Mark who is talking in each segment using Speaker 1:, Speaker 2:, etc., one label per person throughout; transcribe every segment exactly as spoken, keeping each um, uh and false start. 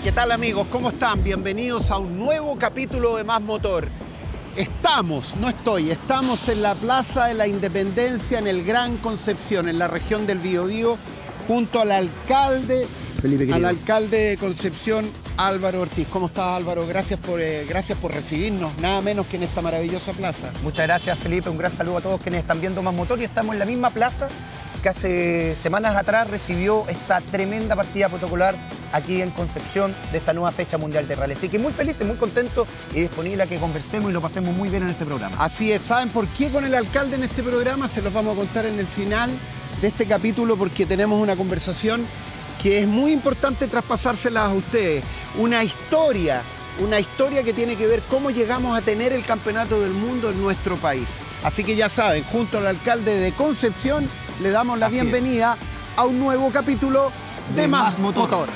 Speaker 1: ¿Qué tal, amigos? ¿Cómo están? Bienvenidos a un nuevo capítulo de Más Motor. Estamos, no estoy, estamos en la Plaza de la Independencia, en el Gran Concepción, en la región del Biobío, junto al alcalde,
Speaker 2: Felipe,
Speaker 1: al alcalde de Concepción, Álvaro Ortiz. ¿Cómo estás, Álvaro? Gracias por, eh, gracias por recibirnos, nada menos que en esta maravillosa plaza.
Speaker 2: Muchas gracias, Felipe. Un gran saludo a todos quienes están viendo Más Motor. Y estamos en la misma plaza que hace semanas atrás recibió esta tremenda partida protocolar aquí en Concepción de esta nueva fecha mundial de rally. Así que muy felices, muy contentos y disponible a que conversemos y lo pasemos muy bien en este programa.
Speaker 1: Así es. ¿Saben por qué con el alcalde en este programa? Se los vamos a contar en el final de este capítulo, porque tenemos una conversación que es muy importante traspasárselas a ustedes. Una historia, una historia que tiene que ver cómo llegamos a tener el campeonato del mundo en nuestro país. Así que ya saben, junto al alcalde de Concepción, le damos la
Speaker 2: Así
Speaker 1: bienvenida
Speaker 2: es.
Speaker 1: a un nuevo capítulo de, de Más, Más Motor. Motor.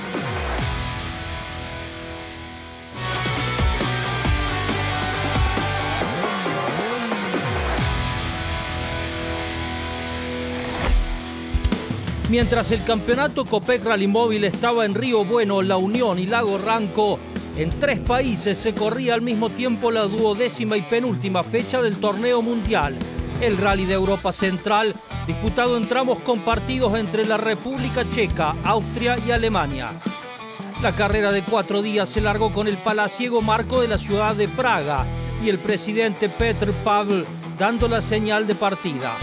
Speaker 3: Mientras el campeonato Copec Rally Móvil estaba en Río Bueno, La Unión y Lago Ranco, en tres países se corría al mismo tiempo la duodécima y penúltima fecha del torneo mundial, el Rally de Europa Central, disputado en tramos compartidos entre la República Checa, Austria y Alemania. La carrera de cuatro días se largó con el palaciego marco de la ciudad de Praga y el presidente Petr Pavel dando la señal de partida.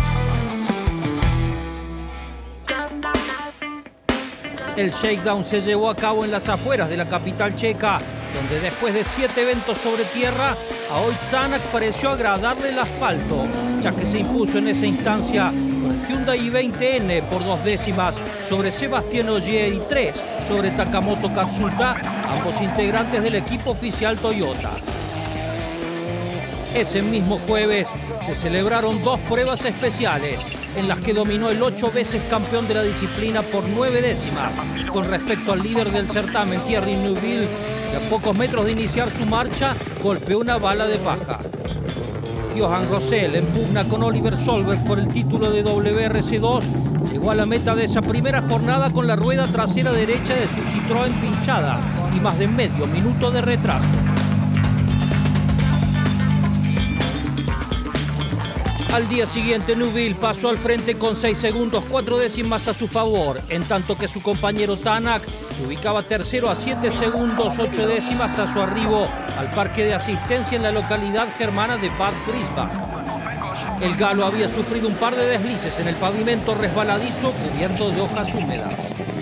Speaker 3: El shakedown se llevó a cabo en las afueras de la capital checa, donde después de siete eventos sobre tierra, a hoy Tanak pareció agradarle el asfalto, ya que se impuso en esa instancia con el Hyundai i veinte N por dos décimas sobre Sebastián Ogier y tres sobre Takamoto Katsuta, ambos integrantes del equipo oficial Toyota. Ese mismo jueves se celebraron dos pruebas especiales en las que dominó el ocho veces campeón de la disciplina por nueve décimas con respecto al líder del certamen, Thierry Neuville, que a pocos metros de iniciar su marcha golpeó una bala de paja. Johan Rosell, en pugna con Oliver Solberg por el título de W R C dos, llegó a la meta de esa primera jornada con la rueda trasera derecha de su Citroën pinchada y más de medio minuto de retraso. Al día siguiente, Neuville pasó al frente con seis segundos, cuatro décimas a su favor, en tanto que su compañero Tanak se ubicaba tercero a siete segundos, ocho décimas a su arribo al parque de asistencia en la localidad germana de Bad Griesbach. El galo había sufrido un par de deslices en el pavimento resbaladizo cubierto de hojas húmedas.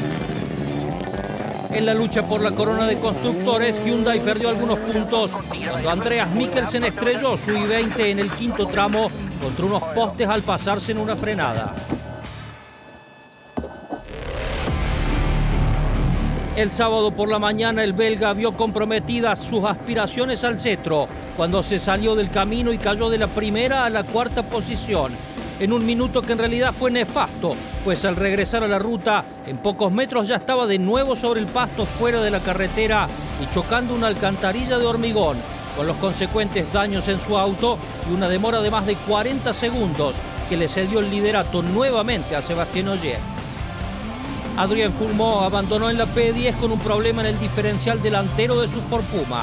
Speaker 3: En la lucha por la corona de constructores, Hyundai perdió algunos puntos cuando Andreas Mikkelsen estrelló su i veinte en el quinto tramo contra unos postes al pasarse en una frenada. El sábado por la mañana el belga vio comprometidas sus aspiraciones al cetro cuando se salió del camino y cayó de la primera a la cuarta posición, en un minuto que en realidad fue nefasto, pues al regresar a la ruta, en pocos metros ya estaba de nuevo sobre el pasto fuera de la carretera y chocando una alcantarilla de hormigón, con los consecuentes daños en su auto y una demora de más de cuarenta segundos que le cedió el liderato nuevamente a Sebastián Ogier. Adrien Fourmont abandonó en la P diez con un problema en el diferencial delantero de su Ford Puma.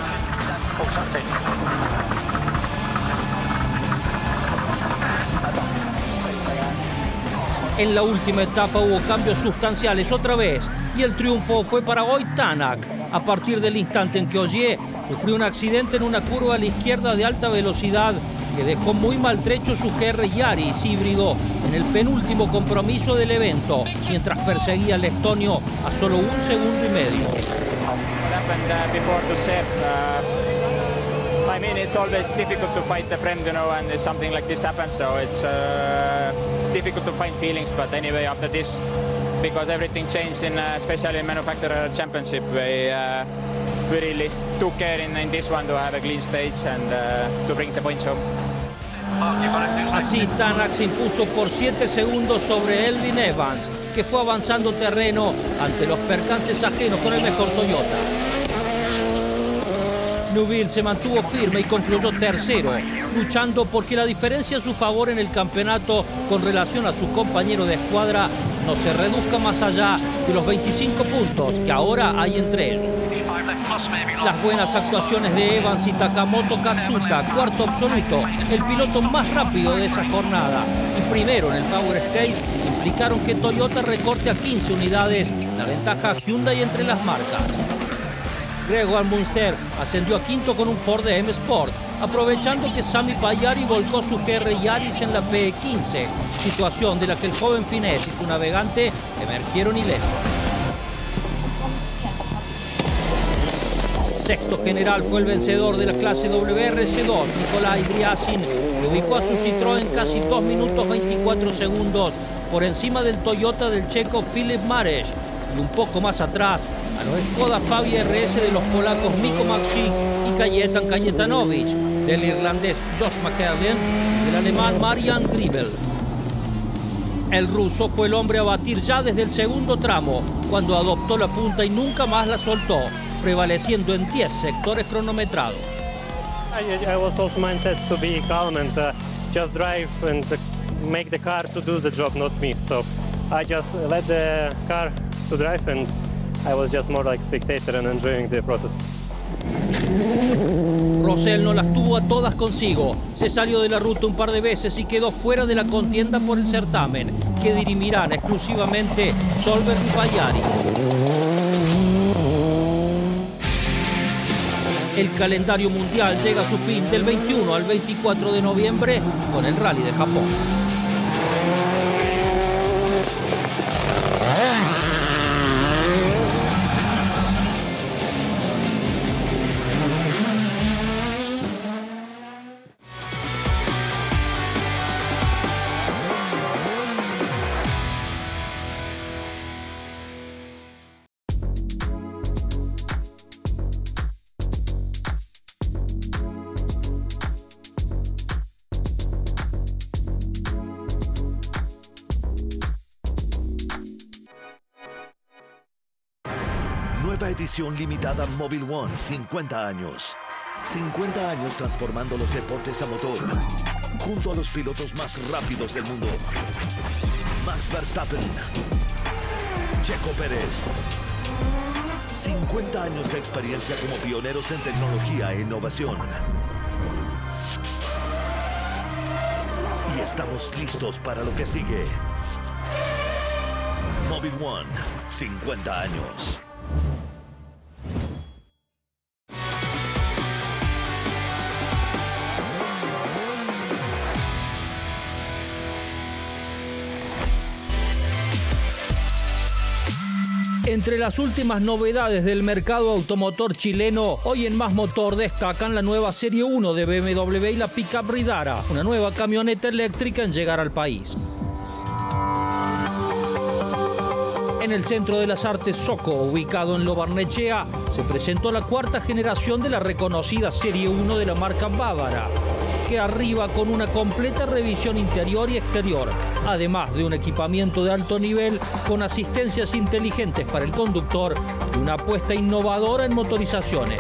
Speaker 3: En la última etapa hubo cambios sustanciales otra vez y el triunfo fue para hoy Tanak, a partir del instante en que Ogier sufrió un accidente en una curva a la izquierda de alta velocidad que dejó muy maltrecho su G R Yaris híbrido en el penúltimo compromiso del evento, mientras perseguía al estonio a solo un segundo y medio.
Speaker 4: I mean, it's always difficult to fight a friend, you know, and something like this happens, so it's uh, difficult to find feelings. But anyway, after this, because everything changed, in, uh, especially in manufacturer championship, we, uh, we really took care in, in this one to have a clean stage and uh, to bring the points home.
Speaker 3: Así Tanak se impuso por siete segundos sobre Elvin Evans, que fue avanzando terreno ante los percances ajenos con el mejor Toyota. Neuville se mantuvo firme y concluyó tercero, luchando porque la diferencia a su favor en el campeonato con relación a su compañero de escuadra no se reduzca más allá de los veinticinco puntos que ahora hay entre ellos. Las buenas actuaciones de Evans y Takamoto Katsuta, cuarto absoluto, el piloto más rápido de esa jornada y primero en el Power Stage, implicaron que Toyota recorte a quince unidades la ventaja Hyundai entre las marcas. Greg Van Munster ascendió a quinto con un Ford M Sport, aprovechando que Sami Pagliari volcó su G R Yaris en la P quince, situación de la que el joven finés y su navegante emergieron ilesos. Sexto general fue el vencedor de la clase W R C dos, Nikolai Driasin, que ubicó a su Citroën casi dos minutos veinticuatro segundos por encima del Toyota del checo Filip Mareš y un poco más atrás a los Skoda Fabia R S de los polacos Mikko Maksik y Kajetan Kajetanovic, del irlandés Josh McEllen y del alemán Marian Griebel. El ruso fue el hombre a batir ya desde el segundo tramo, cuando adoptó la punta y nunca más la soltó, prevaleciendo en diez sectores cronometrados.
Speaker 5: I, I was also mindset to be calm and uh, just drive and make the car to do the job, not me. So I just let the car to drive and I was just more like spectator and enjoying the process.
Speaker 3: Rosell no las tuvo a todas consigo. Se salió de la ruta un par de veces y quedó fuera de la contienda por el certamen, que dirimirán exclusivamente Solberg y Pagliari. El calendario mundial llega a su fin del veintiuno al veinticuatro de noviembre con el Rally de Japón.
Speaker 6: Nueva edición limitada Mobile One, cincuenta años. cincuenta años transformando los deportes a motor. Junto a los pilotos más rápidos del mundo. Max Verstappen. Checo Pérez. cincuenta años de experiencia como pioneros en tecnología e innovación. Y estamos listos para lo que sigue. Mobile One, cincuenta años.
Speaker 3: Entre las últimas novedades del mercado automotor chileno, hoy en Más Motor destacan la nueva Serie uno de B M W y la Pickup Ridara, una nueva camioneta eléctrica en llegar al país. En el Centro de las Artes Soco, ubicado en Lo Barnechea, se presentó la cuarta generación de la reconocida Serie uno de la marca bávara, que arriba con una completa revisión interior y exterior, además de un equipamiento de alto nivel con asistencias inteligentes para el conductor y una apuesta innovadora en motorizaciones.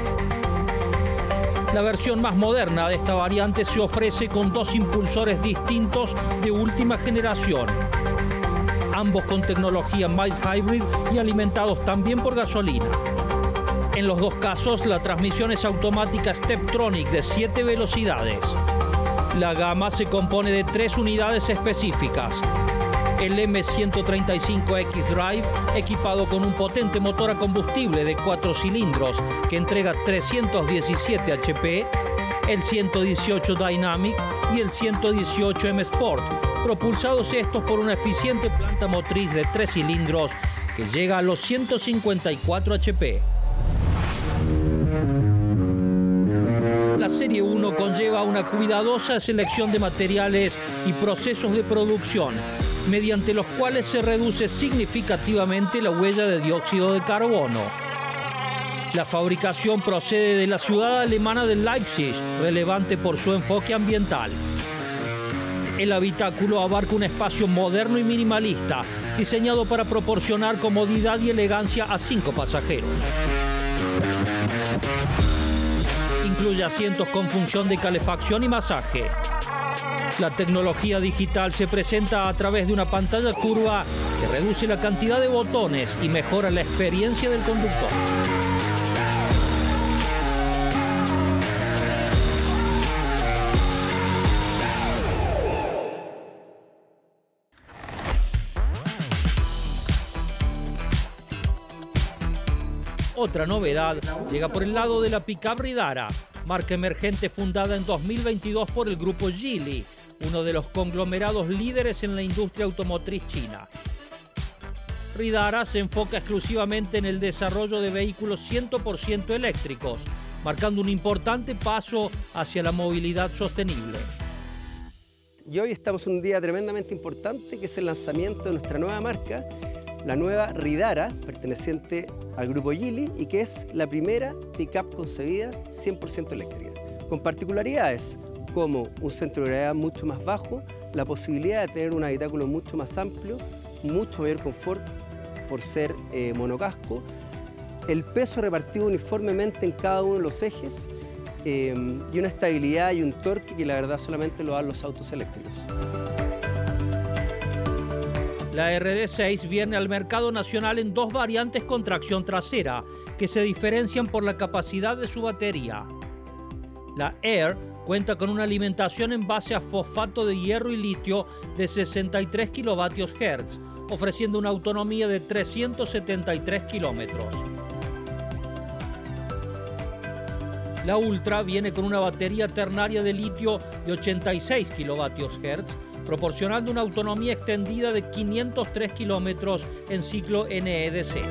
Speaker 3: La versión más moderna de esta variante se ofrece con dos impulsores distintos de última generación, ambos con tecnología mild hybrid y alimentados también por gasolina. En los dos casos, la transmisión es automática Steptronic de siete velocidades. La gama se compone de tres unidades específicas. El M ciento treinta y cinco X Drive, equipado con un potente motor a combustible de cuatro cilindros que entrega trescientos diecisiete H P, el ciento dieciocho Dynamic y el ciento dieciocho M Sport, propulsados estos por una eficiente planta motriz de tres cilindros que llega a los ciento cincuenta y cuatro H P. La Serie uno conlleva una cuidadosa selección de materiales y procesos de producción, mediante los cuales se reduce significativamente la huella de dióxido de carbono. La fabricación procede de la ciudad alemana de Leipzig, relevante por su enfoque ambiental. El habitáculo abarca un espacio moderno y minimalista, diseñado para proporcionar comodidad y elegancia a cinco pasajeros. Incluye asientos con función de calefacción y masaje. La tecnología digital se presenta a través de una pantalla curva que reduce la cantidad de botones y mejora la experiencia del conductor. Otra novedad llega por el lado de la pickup Ridara, marca emergente fundada en dos mil veintidós por el grupo Geely, uno de los conglomerados líderes en la industria automotriz china. Ridara se enfoca exclusivamente en el desarrollo de vehículos cien por ciento eléctricos, marcando un importante paso hacia la movilidad sostenible.
Speaker 7: Y hoy estamos en un día tremendamente importante, que es el lanzamiento de nuestra nueva marca, la nueva Ridara, perteneciente al grupo Geely, y que es la primera pickup concebida cien por ciento eléctrica, con particularidades como un centro de gravedad mucho más bajo, la posibilidad de tener un habitáculo mucho más amplio, mucho mayor confort por ser eh, monocasco, el peso repartido uniformemente en cada uno de los ejes eh, y una estabilidad y un torque que la verdad solamente lo dan los autos eléctricos.
Speaker 3: La R D seis viene al mercado nacional en dos variantes con tracción trasera, que se diferencian por la capacidad de su batería. La Air cuenta con una alimentación en base a fosfato de hierro y litio de sesenta y tres kilovatios hertz, ofreciendo una autonomía de trescientos setenta y tres kilómetros. La Ultra viene con una batería ternaria de litio de ochenta y seis kilovatios hertz, proporcionando una autonomía extendida de quinientos tres kilómetros en ciclo N E D C.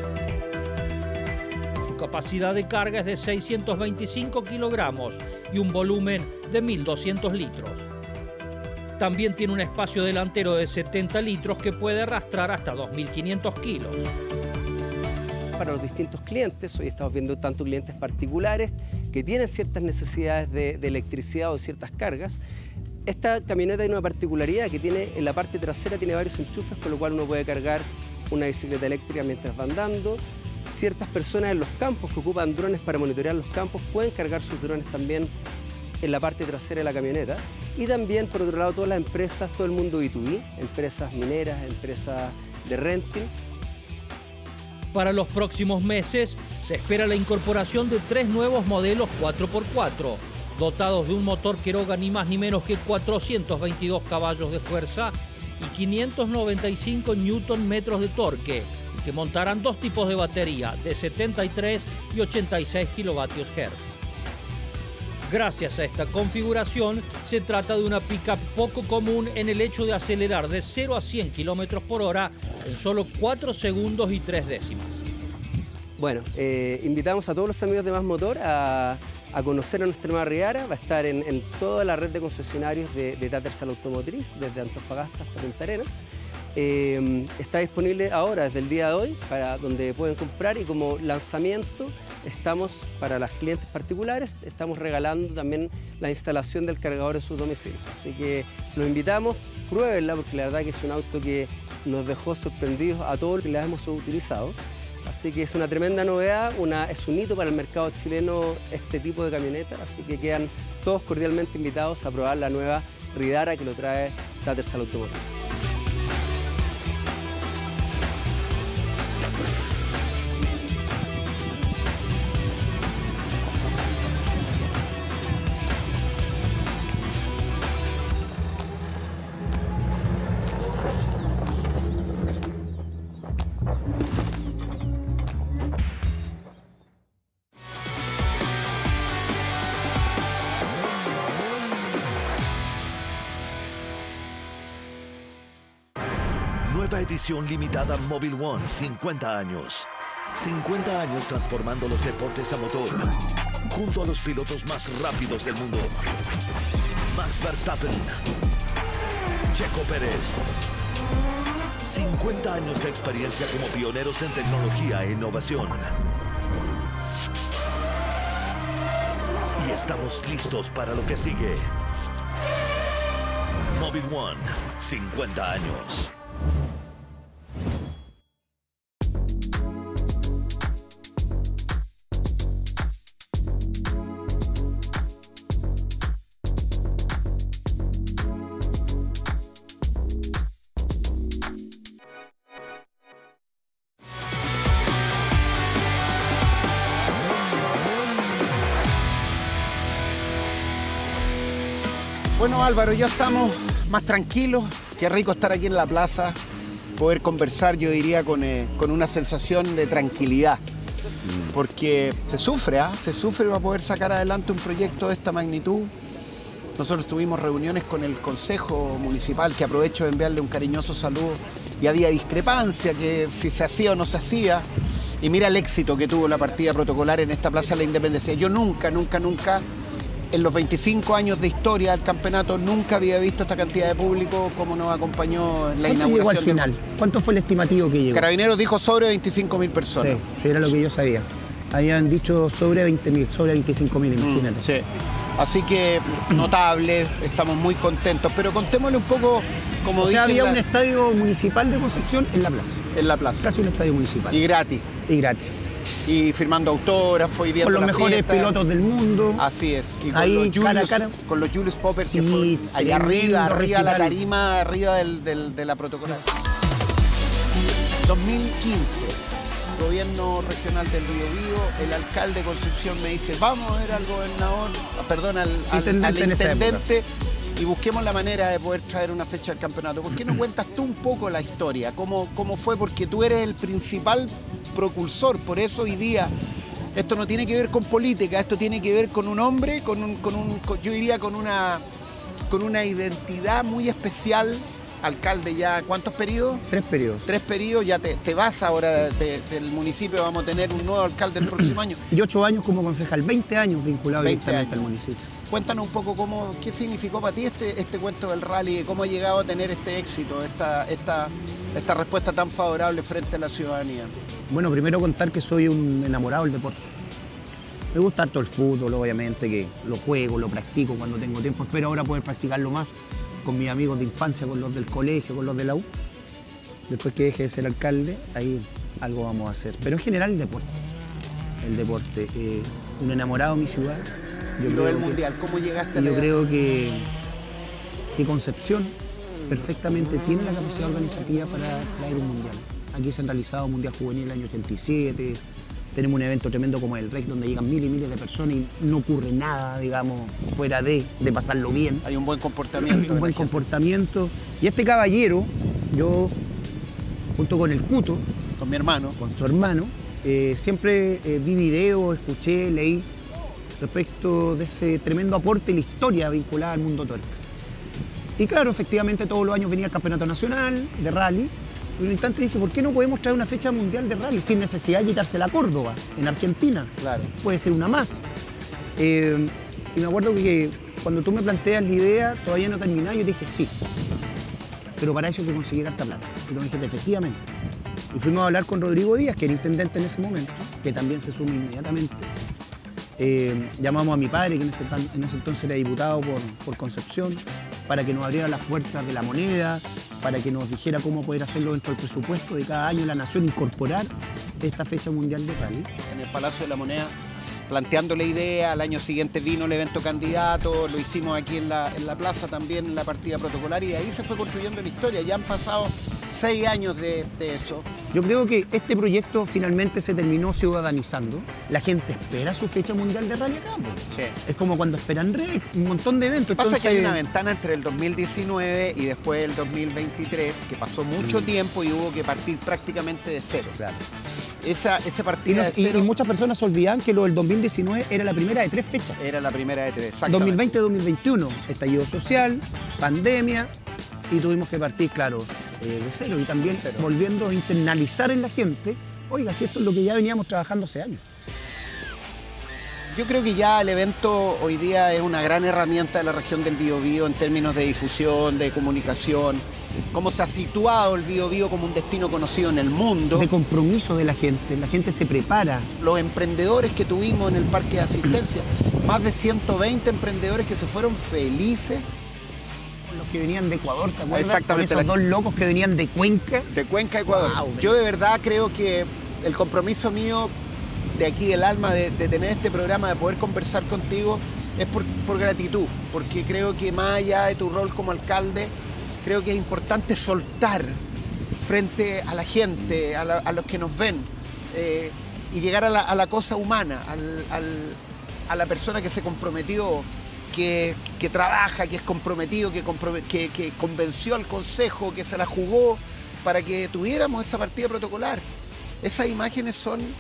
Speaker 3: Su capacidad de carga es de seiscientos veinticinco kilogramos y un volumen de mil doscientos litros. También tiene un espacio delantero de setenta litros que puede arrastrar hasta dos mil quinientos kilos.
Speaker 7: Para los distintos clientes, hoy estamos viendo tanto clientes particulares que tienen ciertas necesidades de, de electricidad o de ciertas cargas. Esta camioneta tiene una particularidad que tiene en la parte trasera tiene varios enchufes, con lo cual uno puede cargar una bicicleta eléctrica mientras va andando. Ciertas personas en los campos que ocupan drones para monitorear los campos pueden cargar sus drones también en la parte trasera de la camioneta. Y también, por otro lado, todas las empresas, todo el mundo B dos B, empresas mineras, empresas de renting.
Speaker 3: Para los próximos meses se espera la incorporación de tres nuevos modelos cuatro por cuatro, dotados de un motor que eroga ni más ni menos que cuatrocientos veintidós caballos de fuerza y quinientos noventa y cinco newton metros de torque, y que montarán dos tipos de batería, de setenta y tres y ochenta y seis kilovatios hertz. Gracias a esta configuración, se trata de una pickup poco común en el hecho de acelerar de cero a cien kilómetros por hora en solo cuatro segundos y tres décimas.
Speaker 7: Bueno, eh, invitamos a todos los amigos de Más Motor a, a conocer a nuestra nueva Ridara. Va a estar en, en toda la red de concesionarios de, de Tattersall Automotriz, desde Antofagasta hasta Punta Arenas. Eh, está disponible ahora, desde el día de hoy, para donde pueden comprar, y como lanzamiento estamos, para las clientes particulares, estamos regalando también la instalación del cargador en sus domicilios. Así que los invitamos, pruébenla, porque la verdad que es un auto que nos dejó sorprendidos a todos los que la hemos utilizado. Así que es una tremenda novedad, una, es un hito para el mercado chileno este tipo de camioneta, así que quedan todos cordialmente invitados a probar la nueva Ridara que lo trae Tattersall Automotriz.
Speaker 6: Nueva edición limitada Mobile One, cincuenta años. cincuenta años transformando los deportes a motor. Junto a los pilotos más rápidos del mundo. Max Verstappen. Checo Pérez. cincuenta años de experiencia como pioneros en tecnología e innovación. Y estamos listos para lo que sigue. Mobile One, cincuenta años.
Speaker 1: Bueno, Álvaro, ya estamos más tranquilos. Qué rico estar aquí en la plaza, poder conversar, yo diría, con, eh, con una sensación de tranquilidad. porque se sufre, ¿ah? Se sufre para poder sacar adelante un proyecto de esta magnitud. Nosotros tuvimos reuniones con el Consejo Municipal, que aprovecho de enviarle un cariñoso saludo, y había discrepancia, que si se hacía o no se hacía. Y mira el éxito que tuvo la partida protocolar en esta Plaza de la Independencia. Yo nunca, nunca, nunca, en los veinticinco años de historia del campeonato, nunca había visto esta cantidad de público como nos acompañó en la
Speaker 2: ¿Cuánto
Speaker 1: inauguración.
Speaker 2: llegó al final?
Speaker 1: de...
Speaker 2: ¿Cuánto fue el estimativo que llegó?
Speaker 1: Carabineros dijo sobre veinticinco mil personas.
Speaker 2: Sí, sí, era lo que yo sabía. Habían dicho sobre veinte mil, sobre veinticinco mil, imagínate.
Speaker 1: Mm, sí. Así que notable, estamos muy contentos. Pero contémosle un poco, como
Speaker 2: o
Speaker 1: dije...
Speaker 2: sea, había
Speaker 1: la...
Speaker 2: un estadio municipal de Concepción en la plaza.
Speaker 1: En la plaza.
Speaker 2: Casi un estadio municipal.
Speaker 1: Y gratis.
Speaker 2: Y gratis.
Speaker 1: Y firmando autógrafos y viendo
Speaker 2: Con los
Speaker 1: la
Speaker 2: mejores
Speaker 1: fiesta.
Speaker 2: pilotos del mundo.
Speaker 1: Así es. Y con
Speaker 2: ahí,
Speaker 1: los Julius,
Speaker 2: cara a cara.
Speaker 1: Con los Julius Popper,
Speaker 2: Sí,
Speaker 1: que fue allá arriba, arriba
Speaker 2: recital.
Speaker 1: la tarima, arriba del, del, de la protocolar. dos mil quince, gobierno regional del Biobío, el alcalde de Concepción me dice, vamos a ver al gobernador, perdón, al, al
Speaker 2: Intendente
Speaker 1: al
Speaker 2: en esa
Speaker 1: intendente y busquemos la manera de poder traer una fecha del campeonato. ¿Por qué no cuentas tú un poco la historia? ¿Cómo, cómo fue? Porque tú eres el principal propulsor, por eso hoy día esto no tiene que ver con política, esto tiene que ver con un hombre, con un, con un con, yo diría con una, con una identidad muy especial. Alcalde ya, ¿cuántos periodos?
Speaker 2: Tres periodos.
Speaker 1: Tres periodos, ya te, te vas ahora de, de, del municipio, vamos a tener un nuevo alcalde el próximo año.
Speaker 2: Y ocho años como concejal, veinte años vinculado
Speaker 1: veinte
Speaker 2: directamente
Speaker 1: años.
Speaker 2: al municipio.
Speaker 1: Cuéntanos un poco cómo, qué significó para ti este, este cuento del rally, cómo ha llegado a tener este éxito, esta, esta, esta respuesta tan favorable frente a la ciudadanía.
Speaker 2: Bueno, primero contar que soy un enamorado del deporte. Me gusta harto el fútbol, obviamente, que lo juego, lo practico cuando tengo tiempo. Espero ahora poder practicarlo más con mis amigos de infancia, con los del colegio, con los de la U. Después que deje de ser alcalde, ahí algo vamos a hacer. Pero en general el deporte. El deporte. Eh, un enamorado de mi ciudad.
Speaker 1: Yo y lo del mundial, ¿cómo llegaste a la
Speaker 2: Yo creo que, que Concepción perfectamente tiene la capacidad organizativa para traer un mundial. Aquí se han realizado un mundial juvenil en el año ochenta y siete. Tenemos un evento tremendo como el R E C, donde llegan miles y miles de personas y no ocurre nada, digamos, fuera de, de pasarlo bien.
Speaker 1: Hay un buen comportamiento.
Speaker 2: Un buen comportamiento. Y este caballero, yo, junto con el Cuto,
Speaker 1: con mi hermano,
Speaker 2: con su hermano, eh, siempre eh, vi videos, escuché, leí respecto de ese tremendo aporte y la historia vinculada al mundo tuerca. Y claro, efectivamente todos los años venía el Campeonato Nacional de Rally. En un instante dije, ¿por qué no podemos traer una fecha mundial de rally sin necesidad de quitársela a Córdoba, en Argentina?
Speaker 1: Claro.
Speaker 2: Puede ser una más. Eh, y me acuerdo que cuando tú me planteas la idea, todavía no terminaba, yo dije sí. Pero para eso hay que conseguir harta plata. Y tú me dijiste, efectivamente. Y fuimos a hablar con Rodrigo Díaz, que era intendente en ese momento, que también se suma inmediatamente. Eh, llamamos a mi padre, que en ese, en ese entonces era diputado por, por Concepción, para que nos abriera las puertas de la moneda, para que nos dijera cómo poder hacerlo dentro del presupuesto de cada año la nación, incorporar esta fecha mundial de rally.
Speaker 1: En el Palacio de la Moneda, planteando la idea, al año siguiente vino el evento candidato, lo hicimos aquí en la, en la plaza también, en la partida protocolar, y de ahí se fue construyendo la historia. Ya han pasado seis años de, de eso.
Speaker 2: Yo creo que este proyecto finalmente se terminó ciudadanizando. La gente espera su fecha mundial de rally acá.
Speaker 1: Sí.
Speaker 2: Es como cuando esperan R E C, un montón de eventos.
Speaker 1: Pasa
Speaker 2: Entonces,
Speaker 1: que hay una ventana entre el dos mil diecinueve y después el dos mil veintitrés, que pasó mucho
Speaker 2: mm.
Speaker 1: tiempo y hubo que partir prácticamente de cero.
Speaker 2: Claro.
Speaker 1: Esa, esa
Speaker 2: Y,
Speaker 1: partida
Speaker 2: nos,
Speaker 1: de cero
Speaker 2: y, y muchas personas olvidan que lo del dos mil diecinueve era la primera de tres fechas.
Speaker 1: era la primera de tres, exactamente.
Speaker 2: dos mil veinte dos mil veintiuno, estallido social, pandemia, y tuvimos que partir, claro, eh, de cero. Y también
Speaker 1: Cero.
Speaker 2: volviendo a internalizar en la gente, oiga, si esto es lo que ya veníamos trabajando hace años.
Speaker 1: Yo creo que ya el evento hoy día es una gran herramienta de la región del Biobío en términos de difusión, de comunicación, cómo se ha situado el Biobío como un destino conocido en el mundo.
Speaker 2: De compromiso de la gente, la gente se prepara.
Speaker 1: Los emprendedores que tuvimos en el parque de asistencia, más de ciento veinte emprendedores que se fueron felices.
Speaker 2: Los que venían de Ecuador, ¿te acuerdas?
Speaker 1: Exactamente.
Speaker 2: Con esos dos locos que venían de Cuenca.
Speaker 1: De Cuenca, Ecuador.
Speaker 2: Wow,
Speaker 1: Yo de verdad creo que el compromiso mío de aquí, del alma, de, de tener este programa, de poder conversar contigo, es por, por gratitud, porque creo que más allá de tu rol como alcalde, creo que es importante soltar frente a la gente, a, la, a los que nos ven, eh, y llegar a la, a la cosa humana, al, al, a la persona que se comprometió, que, que trabaja, que es comprometido, que, comprome- que, que convenció al consejo, que se la jugó para que tuviéramos esa partida protocolar. Esas imágenes son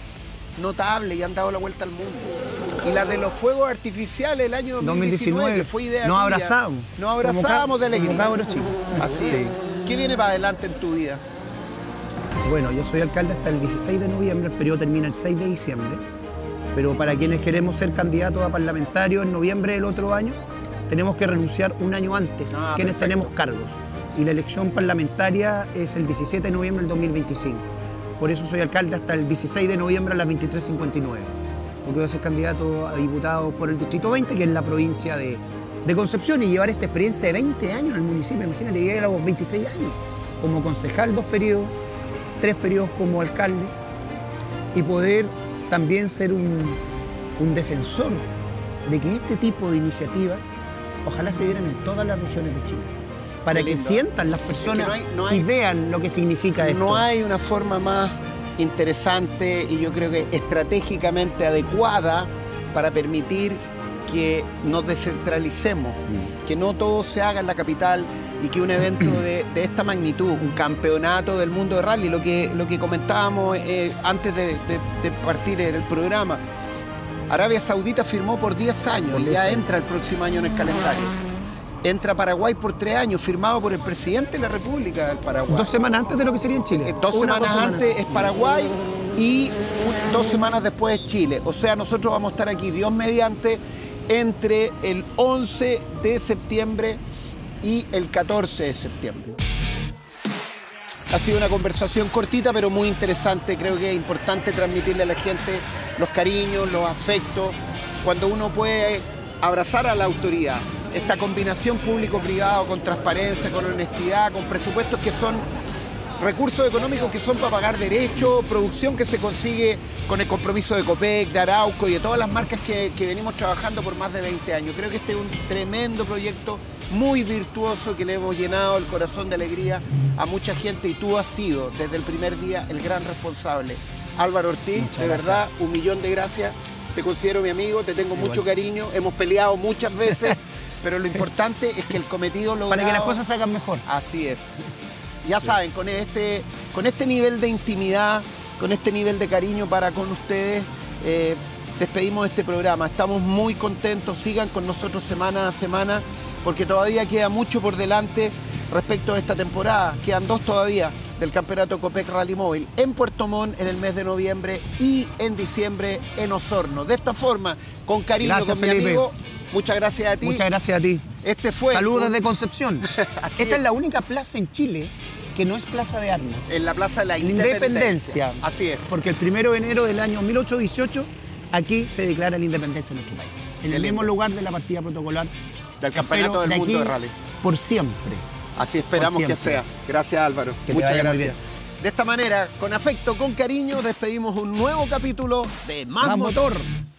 Speaker 1: notables y han dado la vuelta al mundo. Y la de los fuegos artificiales el año dos mil diecinueve, que fue idea
Speaker 2: nos
Speaker 1: tuya.
Speaker 2: abrazamos.
Speaker 1: Nos abrazamos de alegría.
Speaker 2: Como cabros chicos.
Speaker 1: Así
Speaker 2: Sí.
Speaker 1: es. ¿Qué viene para adelante en tu vida?
Speaker 2: Bueno, yo soy alcalde hasta el dieciséis de noviembre, el periodo termina el seis de diciembre, pero para quienes queremos ser candidatos a parlamentarios en noviembre del otro año, tenemos que renunciar un año antes,
Speaker 1: Ah,
Speaker 2: quienes
Speaker 1: perfecto.
Speaker 2: tenemos cargos. Y la elección parlamentaria es el diecisiete de noviembre del dos mil veinticinco. Por eso soy alcalde hasta el dieciséis de noviembre a las veintitrés cincuenta y nueve, porque voy a ser candidato a diputado por el Distrito veinte, que es la provincia de, de Concepción, y llevar esta experiencia de veinte años en el municipio. Imagínate, llegué a los veintiséis años, como concejal dos periodos, tres periodos como alcalde, y poder también ser un, un defensor de que este tipo de iniciativas ojalá se dieran en todas las regiones de Chile, para
Speaker 1: Qué
Speaker 2: que
Speaker 1: lindo.
Speaker 2: sientan las personas
Speaker 1: no hay- no hay-
Speaker 2: y vean lo que significa esto.
Speaker 1: No hay una forma más interesante y yo creo que estratégicamente adecuada para permitir que nos descentralicemos, que no todo se haga en la capital y que un evento de, de esta magnitud, un campeonato del mundo de rally, lo que, lo que comentábamos eh, antes de, de- de partir en el programa, Arabia Saudita firmó por diez años
Speaker 2: Por
Speaker 1: y
Speaker 2: diez
Speaker 1: ya
Speaker 2: años.
Speaker 1: entra el próximo año en el calendario. Entra Paraguay por tres años, firmado por el presidente de la República del Paraguay.
Speaker 2: Dos semanas antes de lo que sería en Chile.
Speaker 1: Eh, Dos
Speaker 2: Una,
Speaker 1: semanas antes es Paraguay y un- dos semanas después es Chile. O sea, nosotros vamos a estar aquí, Dios mediante, entre el once de septiembre y el catorce de septiembre. Ha sido una conversación cortita, pero muy interesante. Creo que es importante transmitirle a la gente los cariños, los afectos, cuando uno puede abrazar a la autoridad. Esta combinación público-privado con transparencia, con honestidad, con presupuestos que son recursos económicos que son para pagar derechos, producción que se consigue con el compromiso de Copec, de Arauco y de todas las marcas que, que venimos trabajando por más de veinte años. Creo que este es un tremendo proyecto, muy virtuoso, que le hemos llenado el corazón de alegría a mucha gente y tú has sido desde el primer día el gran responsable. Álvaro Ortiz,
Speaker 2: Muchas
Speaker 1: de
Speaker 2: gracias.
Speaker 1: verdad, un millón de gracias. Te considero mi amigo, te tengo
Speaker 2: Igual.
Speaker 1: mucho cariño, hemos peleado muchas veces, pero lo importante es que el cometido logrado...
Speaker 2: Para que las cosas se hagan mejor.
Speaker 1: Así es. Ya saben, con este, con este nivel de intimidad, con este nivel de cariño para con ustedes, eh, despedimos este programa. Estamos muy contentos, sigan con nosotros semana a semana, porque todavía queda mucho por delante respecto a esta temporada. Quedan dos todavía del Campeonato Copec Rally Móvil en Puerto Montt en el mes de noviembre y en diciembre en Osorno. De esta forma, con cariño,
Speaker 2: Gracias,
Speaker 1: con mi
Speaker 2: Felipe.
Speaker 1: amigo, muchas gracias a ti.
Speaker 2: Muchas gracias a ti.
Speaker 1: Este fue
Speaker 2: Saludos
Speaker 1: un-
Speaker 2: desde Concepción.
Speaker 1: Así
Speaker 2: Esta
Speaker 1: es.
Speaker 2: es la única plaza en Chile que no es plaza de armas.
Speaker 1: en la Plaza de la
Speaker 2: La
Speaker 1: Independencia.
Speaker 2: Independencia.
Speaker 1: Así es.
Speaker 2: Porque el primero de enero del año mil ochocientos dieciocho aquí se declara la independencia de nuestro país. En
Speaker 1: Qué
Speaker 2: el
Speaker 1: lindo.
Speaker 2: mismo lugar de la partida protocolar
Speaker 1: Del Campeonato
Speaker 2: pero
Speaker 1: del
Speaker 2: de
Speaker 1: Mundo
Speaker 2: aquí
Speaker 1: de Rally.
Speaker 2: por siempre.
Speaker 1: Así esperamos
Speaker 2: Por
Speaker 1: que
Speaker 2: siempre.
Speaker 1: sea. Gracias, Álvaro.
Speaker 2: Que te
Speaker 1: Muchas
Speaker 2: vaya muy
Speaker 1: gracias.
Speaker 2: bien.
Speaker 1: De esta manera, con afecto, con cariño, despedimos un nuevo capítulo de Más,
Speaker 2: Más
Speaker 1: Motor.
Speaker 2: motor.